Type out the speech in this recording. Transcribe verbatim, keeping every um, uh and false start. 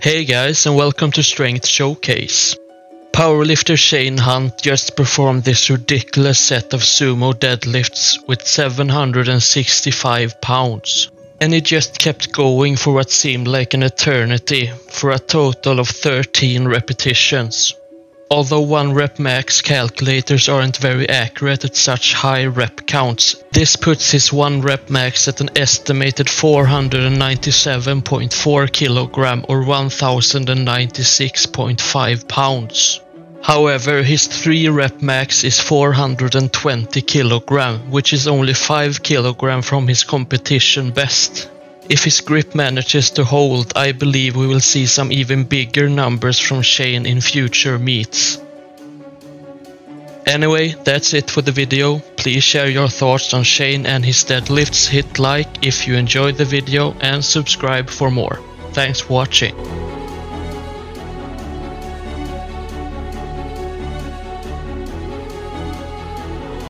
Hey guys, and welcome to Strength Showcase. Powerlifter Shane Hunt just performed this ridiculous set of sumo deadlifts with seven hundred sixty-five pounds. And he just kept going for what seemed like an eternity for a total of thirteen repetitions. Although one rep max calculators aren't very accurate at such high rep counts, this puts his one rep max at an estimated four hundred ninety-seven point four kilogram or one thousand ninety-six point five pounds. However, his three rep max is four hundred twenty kilogram, which is only five kilogram from his competition best. If his grip manages to hold, I believe we will see some even bigger numbers from Shane in future meets. Anyway, that's it for the video. Please share your thoughts on Shane and his deadlifts, hit like if you enjoyed the video and subscribe for more. Thanks for watching.